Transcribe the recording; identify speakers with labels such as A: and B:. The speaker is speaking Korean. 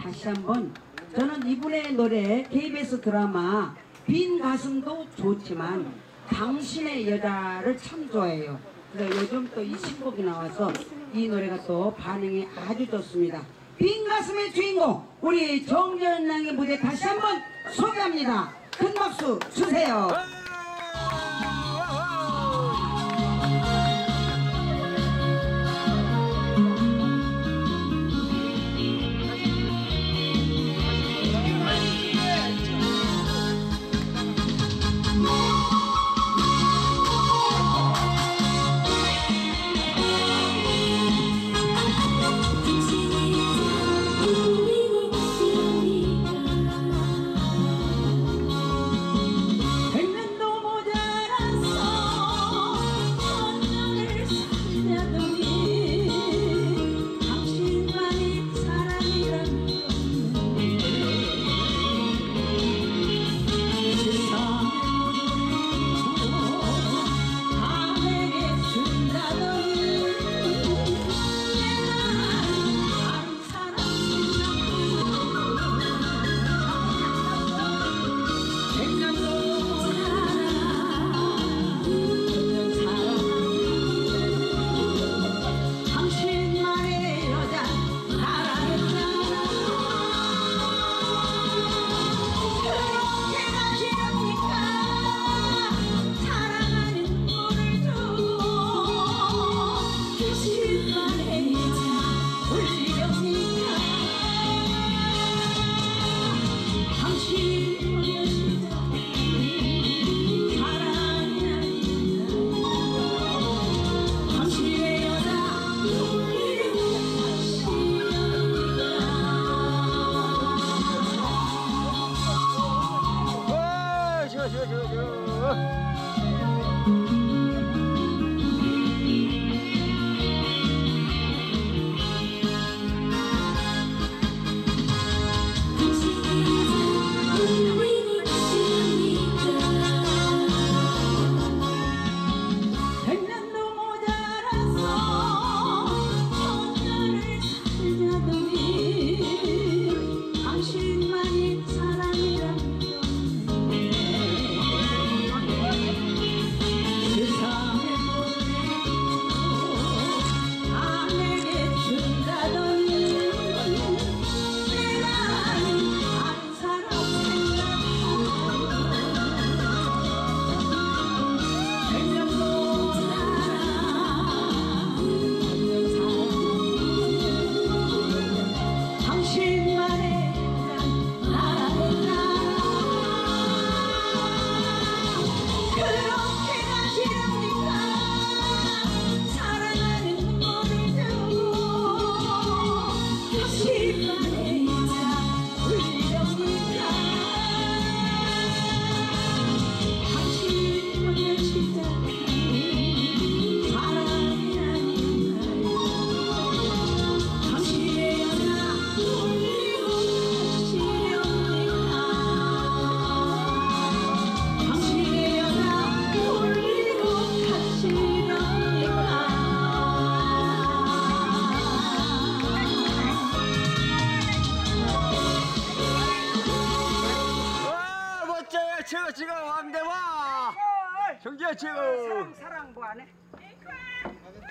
A: 다시 한번 저는 이분의 노래 KBS 드라마 빈 가슴도 좋지만 당신의 여자를 참 좋아해요. 그래서 요즘 또 이 신곡이 나와서 이 노래가 또 반응이 아주 좋습니다. 빈 가슴의 주인공 우리 정재현 양의 무대 다시 한번 소개합니다. 큰 박수 주세요.
B: 지금 왕대와 정재 지금
A: 사랑 뭐 안 해?